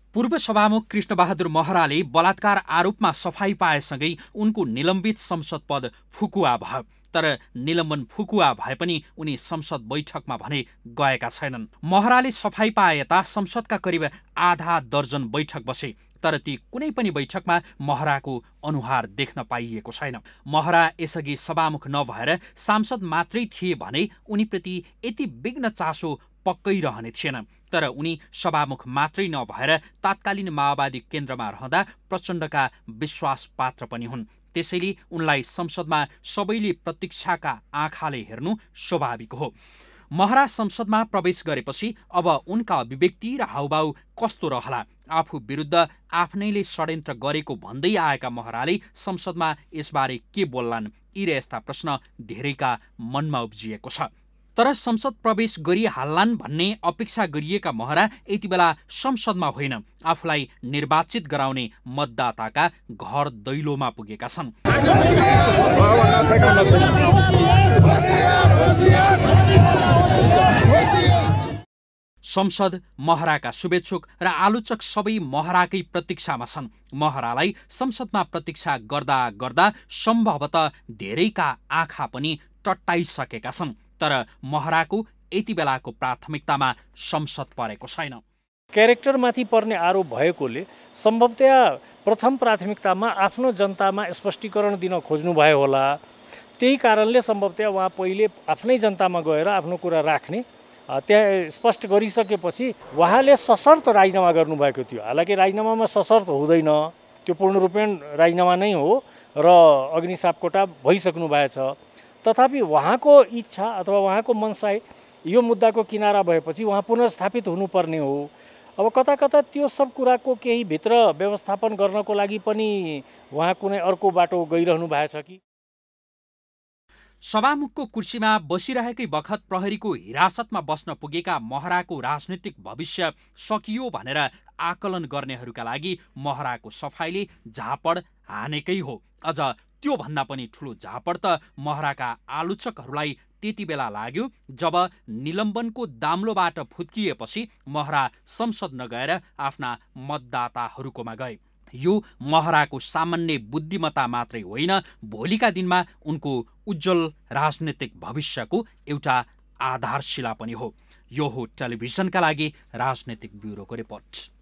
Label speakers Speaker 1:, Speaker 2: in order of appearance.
Speaker 1: पूर्व सभामुख कृष्णबहादुर महराले बलात्कार आरोपमा सफाई पाएसँगै उनको निलम्बित संसद पद फुकुवा भयो। तर निलम्बन फुकुवा भए पनि उनी संसद बैठकमा भने गएका छैनन्। महराले सफाई पाए यता संसदका करिब आधा दर्जन बैठक बसे, तर ती कुनै पनि बैठकमा महराको अनुहार देख्न पाइएको छैन। महरा यसअघि सभामुख नभएर सांसद मात्रै थिए भने उनीप्रति यति विघ्न चासो पक्कै रहने थिएन। तर उनी सभामुख मात्रै नभएर तात्कालीन माओवादी केन्द्रमा रहँदा प्रचण्डका विश्वास पात्र पनि हुन्। त्यसैले उनलाई संसदमा सबैले प्रतीक्षाका आँखाले हेर्नु स्वाभाविक हो। महरा संसदमा प्रवेश गरेपछि अब उनका अभिव्यक्ति र हाउभाउ कस्तो रहला? आफू विरुद्ध आफ्नैले षड्यन्त्र गरेको भन्दै आएका महराले संसदमा यसबारे के बोल्लान्? यी र यस्ता प्रश्न धेरैका मनमा उब्जिएको छ। तर संसद प्रवेश गरिहाल्लान् भन्ने अपेक्षा गरिएका महरा यति बेला संसदमा होइन, आफूलाई निर्वाचित गराउने मतदाताका घर दैलोमा पुगेका छन्। संसद महराका शुभेच्छुक र आलोचक सबै महराकै प्रतीक्षामा छन्। महरालाई संसदमा प्रतीक्षा गर्दा गर्दा सम्भवतः धेरैका आँखा पनि टट्टाइसकेका छन्। तर महराको यति बेलाको प्राथमिकतामा संसद परेको छैन।
Speaker 2: क्यारेक्टरमाथि पर्ने आरोप भएकोले सम्भवतया प्रथम प्राथमिकतामा आफ्नो जनतामा स्पष्टीकरण दिन खोज्नुभयो होला। त्यही कारणले सम्भवतया उहाँ पहिले आफ्नै जनतामा गएर आफ्नो कुरा राख्ने, त्यहाँ स्पष्ट गरिसकेपछि उहाँले सशर्त राजीनामा गर्नुभएको थियो। हालाकि राजीनामामा सशर्त हुँदैन, त्यो पूर्ण रूपेण राजीनामा नै हो र अग्नि सापकोटा भइसक्नु भएछ। तथापि उहाँको इच्छा अथवा उहाँको मनसाय यो मुद्दाको किनारा भएपछि उहाँ पुनर्स्थापित हुनुपर्ने हो। अब कता कता त्यो सब कुराको केही भित्र व्यवस्थापन गर्नको लागि पनि उहाँ कुनै अर्को बाटो गइरहनु भएछ कि?
Speaker 1: सभामुखको कुर्सीमा बसिरहेकै बखत प्रहरीको हिरासतमा बस्न पुगेका महराको राजनीतिक भविष्य सकियो भनेर आकलन गर्नेहरूका लागि महराको सफाइले झापड हानेकै हो। अझ त्योभन्दा पनि ठुलो झापड त महराका आलोचकहरूलाई त्यति बेला लाग्यो जब निलम्बनको दाम्लोबाट फुत्किएपछि महरा संसद नगएर आफ्ना मतदाताहरूकोमा गए। यो महराको सामान्य बुद्धिमत्ता मात्रै होइन, भोलिका दिनमा उनको उज्जवल राजनीतिक भविष्यको एउटा आधारशिला पनि हो। यो हो टेलिभिजनका लागि राजनीतिक ब्युरोको रिपोर्ट।